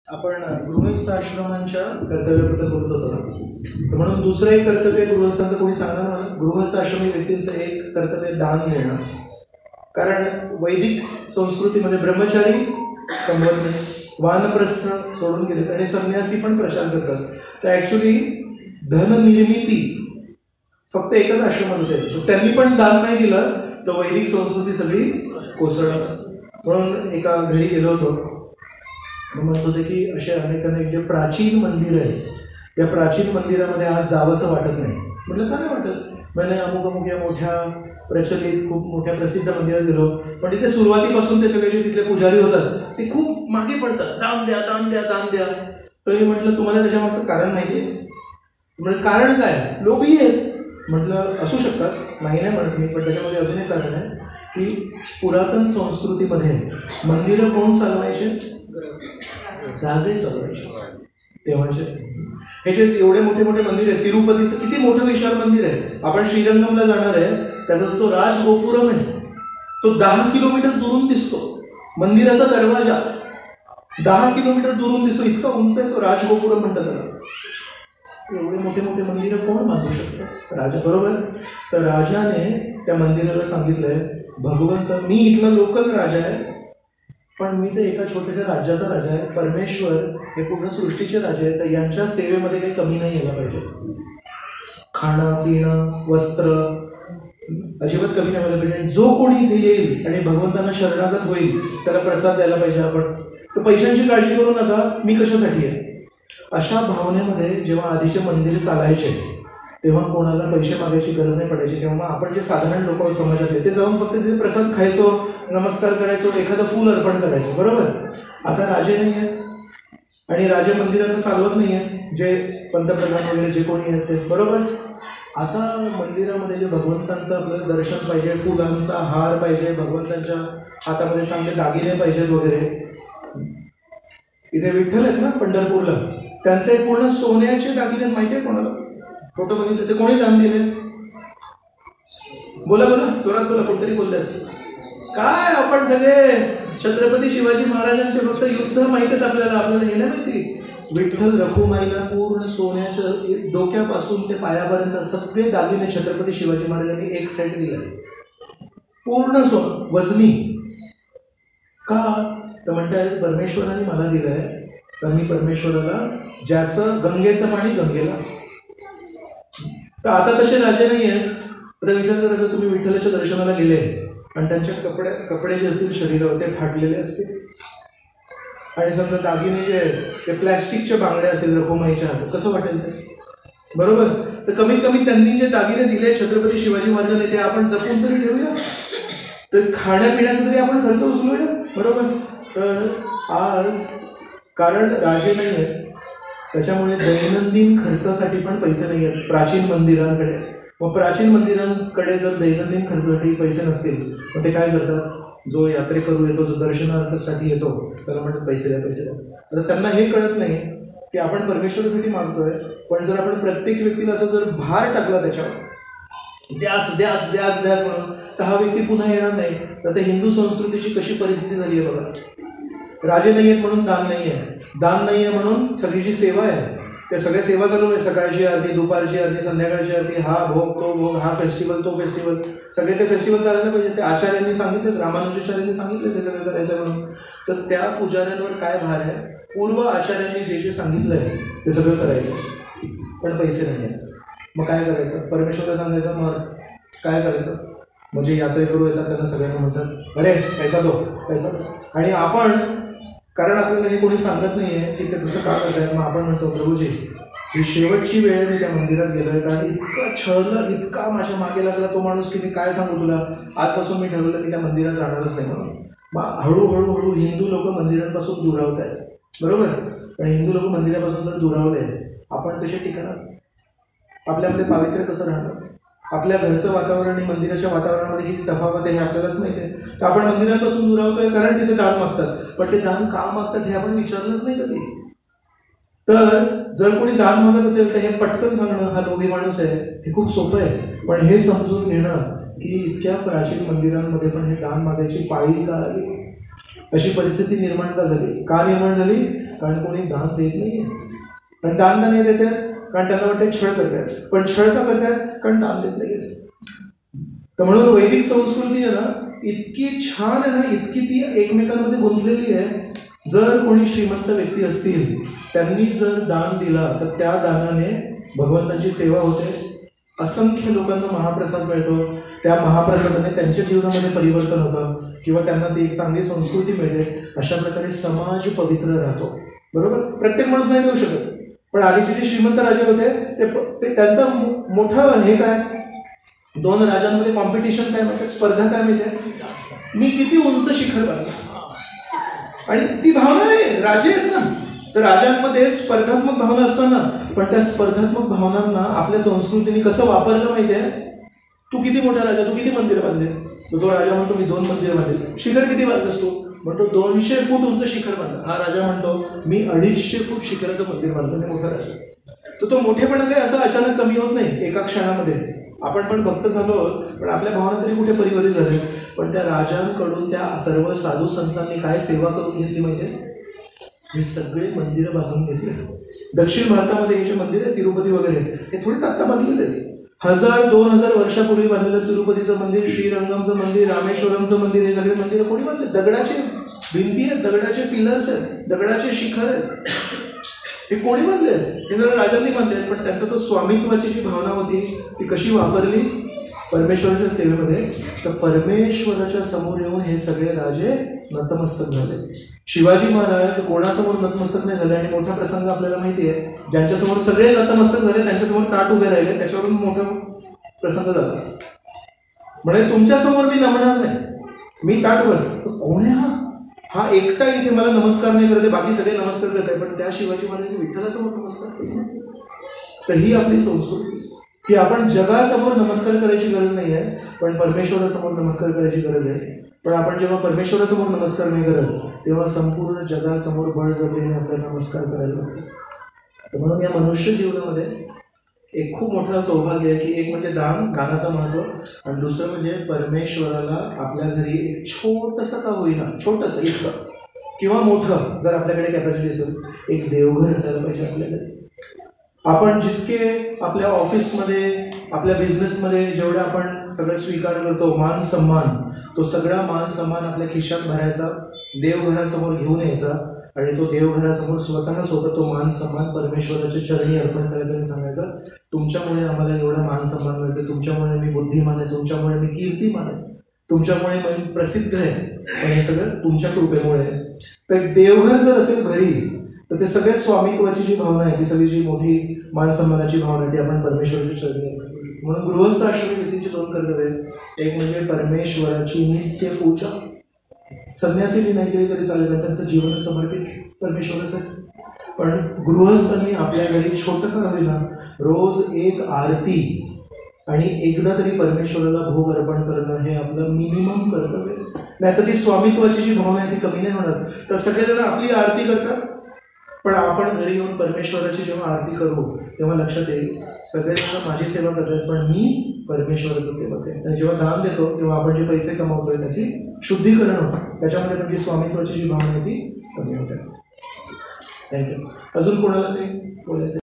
आपण गृहस्थ आश्रमांच्या कर्तव्याबद्दल बोलत होतो ना, तर म्हणून दुसरं एक कर्तव्य गृहस्थांचं कोणी सांगणार मला. गृहस्थ आश्रमी व्यक्तींचं एक कर्तव्य दान देणं. कारण वैदिक संस्कृतीमध्ये ब्रह्मचारी कमवत नाही, वानप्रस्थ सोडून गेलेत आणि संन्यासी पण प्रचार करतात. तर ॲक्च्युली धननिर्मिती फक्त एकच आश्रमात होते, त्यांनी पण दान नाही दिलं तर वैदिक संस्कृती सगळी कोसळणार. म्हणून एका घरी गेलो होतो, म्हणत होते की असे अनेक जे प्राचीन मंदिर आहे, या प्राचीन मंदिरामध्ये आज जावंसं वाटत नाही. म्हटलं का नाही वाटत? म्हणजे अमुक या मोठ्या प्रचलित खूप मोठ्या प्रसिद्ध मंदिरात गेलो, पण तिथे सुरुवातीपासून ते सगळे जे तिथले पुजारी होतात ते खूप मागे पडतात, दान द्या दान द्या दान द्या. तर मी म्हटलं तुम्हाला त्याच्यामागचं कारण माहिती आहे? म्हणजे कारण काय? लोभी आहेत. म्हटलं असू शकतात, नाही म्हणत मी, पण त्याच्यामध्ये अजून एक कारण आहे की पुरातन संस्कृतीमध्ये मंदिरं कोण चालवायचे? राजे चालवायचे तेव्हाचे. हे जे एवढे मोठे मोठे मंदिर आहे, तिरुपतीचं किती मोठं विशाल मंदिर आहे. आपण श्रीरंगमला जाणार आहे, त्याचा जो राजगोपुरम आहे तो 10 किलोमीटर दुरून दिसतो. मंदिराचा दरवाजा 10 किलोमीटर दुरून दिसतो, इतका उंच आहे तो राजगोपुरम म्हणतात त्याला. एवढे मोठे मोठे मंदिरं कोण बांधू शकतं? राजा, बरोबर. तर राजाने त्या मंदिराला सांगितलंय, भगवंत मी इथला लोकल राजा आहे, पण मी तर एका छोट्याशा राज्याचा राजा आहे. परमेश्वर हे पूर्ण सृष्टीचे राजे आहेत, तर यांच्या सेवेमध्ये काही कमी नाही यायला पाहिजे. खाणं पिणं वस्त्र अजिबात कमी नाही व्हायला पाहिजे. जो कोणी इथे येईल आणि भगवंतांना शरणागत होईल त्याला प्रसाद द्यायला पाहिजे आपण. तर पैशांची काळजी करू नका, मी कशासाठी आहे. अशा भावनेमध्ये जेव्हा आधीचे मंदिर चालायचे तेव्हा कोणाला पैसे मागायची गरज नाही पडायची. तेव्हा आपण जे साधारण लोक समाजातले ते जाऊन फक्त तिथे प्रसाद खायचो, नमस्कार करायचो, एखादं फूल अर्पण करायचो, बरोबर. आता राजे नाही आहेत आणि राजे मंदिरांना चालवत नाही आहेत, जे पंतप्रधान वगैरे जे कोणी आहेत ते, बरोबर. आता मंदिरामध्ये जे भगवंतांचं आपल्याला दर्शन पाहिजे, फुलांचा हार पाहिजे, भगवंतांच्या हातामध्ये चांगले दागिने पाहिजेत वगैरे. इथे विठ्ठल आहेत ना पंढरपूरला, त्यांचे पूर्ण सोन्याचे दागिने माहिती आहे कोणाला? फोटो बघितले ते कोणी दान दिले? बोला बोला, जोरात बोला, कोणतरी बोलले. काय आपण सगळे छत्रपती शिवाजी महाराजांचे फक्त युद्ध माहिती आहेत आपल्याला, आपल्याला हे नाही माहिती. विठ्ठल रखुमाईला पूर्ण सोन्याच्या डोक्यापासून ते पायापर्यंत सगळे दागिने छत्रपती शिवाजी महाराजांनी एक सेट दिला, पूर्ण सोनं वजनी. का? तर म्हणतात परमेश्वराने मला दिलं आहे, तर मी परमेश्वराला, ज्याचं गंगेचं पाणी गंगेला. तर आता तसे राजे नाही आहेत. आता विचार करा, जर तुम्ही विठ्ठलाच्या दर्शनाला गेले आणि त्यांच्या कपडे जे असतील शरीरावर ते फाटलेले असतील आणि समजा दागिने जे आहेत ते प्लॅस्टिकच्या बांगड्या असेल रखुमाईच्या, कसं वाटेल ते? बरोबर. तर कमीत कमी त्यांनी जे दागिने दिले छत्रपती शिवाजी महाराजांनी ते आपण जपून तरी ठेवूया, तर खाण्यापिण्याचा तरी आपण खर्च उचलूया, बरोबर. तर आज कारण राजे नाही आहेत त्याच्यामुळे दैनंदिन खर्चासाठी पण पैसे नाही आहेत प्राचीन मंदिरांकडे. मग प्राचीन मंदिरांकडे जर दैनंदिन खर्चासाठी पैसे नसतील मग ते काय करतात? जो यात्रेकरू येतो, जो दर्शनार्थासाठी येतो, त्याला म्हणतात पैसे द्या पैसे द्या. तर त्यांना हे कळत नाही की आपण परमेश्वरासाठी मागतोय, पण जर आपण प्रत्येक व्यक्तीला असं जर भार टाकला त्याच्यावर द्याच द्याच द्याच द्याच म्हणून, तर हा व्यक्ती पुन्हा येणार नाही. तर ते हिंदू संस्कृतीची कशी परिस्थिती झाली आहे बघा. राजे नाही आहेत म्हणून दान नाही आहे, दान नाही आहे म्हणून सगळी जी सेवा आहे त्या सगळ्या सेवा चालू आहे. सकाळची आरती, दुपारची आरती, संध्याकाळची आरती, हा भोग तो भोग, हा फेस्टिवल तो फेस्टिवल, सगळे ते फेस्टिवल चालायला पाहिजे. ते आचार्यांनी सांगितले, रामानुजाचार्यांनी सांगितले ते सगळं करायचं म्हणून. तर त्या पुजाऱ्यांवर काय भार आहे? पूर्व आचार्यांनी जे जे सांगितलं आहे ते सगळं करायचं, पण पैसे नाही आहेत. मग काय करायचं? परमेश्वराला सांगायचं, मग काय करायचं? म्हणजे यात्रेकरू येतात त्यांना सगळ्यांना म्हणतात अरे पैसा दो पैसा दो. आणि आपण, कारण आपल्याला हे कोणी सांगत नाही आहे की ते तसं का करत आहे, मग आपण म्हणतो प्रभूजी ही शेवटची वेळ मी त्या मंदिरात गेलो आहे, कारण इतकं छळलं, इतका माझ्या मागे लागला तो माणूस की मी काय सांगू तुला. आजपासून मी ठरवलं की त्या मंदिरात जाणारच नाही म्हणून. मग हळूहळू हिंदू लोक मंदिरांपासून दुरावत आहेत, बरोबर. पण हिंदू लोक मंदिरापासून जर दुरावले आपण कसे टिकणार? आपल्यामध्ये पावित्र्य कसं राहणार? आपल्या घरचं वातावरण आणि मंदिराच्या वातावरणामध्ये किती तफावत आहे हे आपल्यालाच माहिती आहे. तर आपण मंदिरांपासून दुरावतोय कारण तिथे दान मागतात, पण ते दान का मागतात हे आपण विचारलंच नाही कधी. तर जर कोणी दान मागत असेल तर हे पटकन सांगणं हा लोभी माणूस आहे, हे खूप सोपं आहे. पण हे समजून घेणं की इतक्या प्राचीन मंदिरांमध्ये पण हे दान मागायची पाळी का आली, अशी परिस्थिती निर्माण का झाली? का निर्माण झाली? कारण कोणी दान देत नाही. आणि दान का नाही देत आहेत? कारण त्यांना वाटतं छळ करतात. पण छळ का करतात? कारण दान देत नाही. तर म्हणून वैदिक संस्कृती आहे ना, इतकी छान आहे ना, इतकी ती एकमेकांमध्ये गुंतलेली आहे. जर कोणी श्रीमंत व्यक्ती असतील, त्यांनी जर दान दिला तर त्या दानाने भगवंतांची सेवा होते, असंख्य लोकांना महाप्रसाद मिळतो, त्या महाप्रसादाने त्यांच्या जीवनामध्ये परिवर्तन होतं किंवा त्यांना ती एक चांगली संस्कृती मिळते. अशा प्रकारे समाज पवित्र राहतो. बरोबर? प्रत्येक माणूस नाही देऊ शकत, पण आधीचे जे श्रीमंत राजे होते ते त्यांचा मोठा हे काय, दोन राजांमध्ये कॉम्पिटिशन काय माहिती, स्पर्धा काय माहिती, मी किती उंच शिखर बांधलं. आणि ती भावना आहे, राजे आहेत ना, तर राजांमध्ये स्पर्धात्मक भावना असताना, पण त्या स्पर्धात्मक भावनांना आपल्या संस्कृतीने कसं वापरलं माहिती आहे. तू किती मोठा राजा, तू किती मंदिर बांधले, तो राजा म्हणतो मी 2 मंदिर बांधले. शिखर किती बांधलंस तू? म्हणतो 200 फूट उंच शिखर बांधलं. हा राजा म्हणतो मी 250 फूट शिखराचं मंदिर बांधलं, मी मोठा राजा. तर तो मोठेपणा काही असं अचानक कमी होत नाही एका क्षणामध्ये. आपण पण भक्त झालो, पण आपल्या भावना तरी कुठे परिवर्तित झाले. पण त्या राजांकडून त्या सर्व साधू संतांनी काय सेवा करून घेतली माहिती आहे? हे सगळे मंदिरं बांधून घेतले. दक्षिण भारतामध्ये हे जे मंदिर आहे, तिरुपती वगैरे, हे थोडीच आत्ता बांधलेले आहेत. 1000-2000 वर्षापूर्वी बांधलेलं तिरुपतीचं मंदिर, श्रीरंगमचं मंदिर, रामेश्वरमचं मंदिर, हे सगळे मंदिरं कोणी बांधले? दगडाचे भिंती आहेत, दगडाचे पिलर्स आहेत, दगडाचे शिखर आहेत. हे कोणी बांधले? हे जरा राजांनी बांधले. पण त्यांचा तो स्वामित्वाची जी भावना होती ती कशी वापरली परमेश्वराच्या सेवेमध्ये. तर परमेश्वराच्या समोर येऊन हे सगळे राजे नतमस्तक झाले. शिवाजी महाराज कोणासमोर नतमस्तक नाही झाले. आणि मोठा प्रसंग आपल्याला माहिती आहे, ज्यांच्यासमोर सगळे नतमस्तक झाले त्यांच्यासमोर ताट उभे राहिले, त्याच्यावरून मोठा प्रसंग झाला. म्हणजे तुमच्यासमोर मी नमणार नाही, मी ताट उभं. कोण आहे हा एकटा इथे मला नमस्कार नाही करते, बाकी सगळे नमस्कार करत आहे. पण त्या शिवाजी महाराजांनी विठ्ठलासमोर नमस्कार केला. तर ही आपली संस्कृती की आपण जगासमोर नमस्कार करायची गरज नाही आहे, पण परमेश्वरासमोर नमस्कार करायची गरज आहे. पण आपण जेव्हा परमेश्वरासमोर नमस्कार नाही करत, तेव्हा संपूर्ण जगासमोर बळजबरीने आपल्याला नमस्कार करायला लागतो. तर म्हणून या मनुष्य जीवनामध्ये एक खूप मोठं सौभाग्य आहे की एक म्हणजे दानाचं महत्त्व, आणि दुसरं म्हणजे परमेश्वराला आपल्या घरी एक छोटंसं का होईना, छोटंसं इतकं किंवा मोठं, जर आपल्याकडे कॅपॅसिटी असेल, एक देवघर असायला पाहिजे आपल्याकडे. आपण जितके आपल्या ऑफिसमध्ये, आपल्या बिझनेसमध्ये जेवढं आपण सगळं स्वीकार करतो मान सन्मान, तो सगळा मान सन्मान आपल्या खिशात भरायचा, देवघरासमोर घेऊन यायचा, आणि तो देवघरासमोर स्वतःसोबत तो मान सन्मान परमेश्वराच्या चरणी अर्पण करायचा आणि सांगायचा, तुमच्यामुळे आम्हाला एवढा मान सन्मान मिळते, तुमच्यामुळे मी बुद्धिमान आहे, तुमच्यामुळे मी कीर्तिमान आहे, तुमच्यामुळे मी प्रसिद्ध आहे, पण हे सगळं तुमच्या कृपेमुळे आहे. तर देवघर जर असेल घरी, तर ते सगळ्या स्वामित्वाची जी भावना आहे, ती सगळी जी मोठी मान सन्मानाची भावना आहे, ती आपण परमेश्वराच्या चरणी. म्हणून गृहस्थ आश्रमी व्यक्तींची 2 कर्तव्य आहेत. एक म्हणजे परमेश्वराची नित्य पूजा. संन्यासींनी नाही केली तरी चालेल, त्यांचं जीवन समर्पित परमेश्वरासाठी. पण गृहस्थांनी आपल्या घरी छोटं का होईना रोज एक आरती आणि एकदा तरी परमेश्वराला भोग अर्पण करणं हे आपलं मिनिमम कर्तव्य. नाही तर ती स्वामित्वाची जी भावना आहे ती कमी नाही होणार. तर सगळेजण आपली आरती करतात, पण आपण घरी येऊन परमेश्वराची जेव्हा आरती करू तेव्हा लक्षात येईल सगळेजण माझी सेवा करतात, पण मी परमेश्वराचं सेवक आहे. आणि जेव्हा दान देतो तेव्हा आपण जे पैसे कमावतोय त्याची शुद्धीकरण होतं, त्याच्यामध्ये पण जी स्वामित्वाची जी भावना आहे ती कमी होते. थँक्यू. अजून कोणाला काही बोलायचं?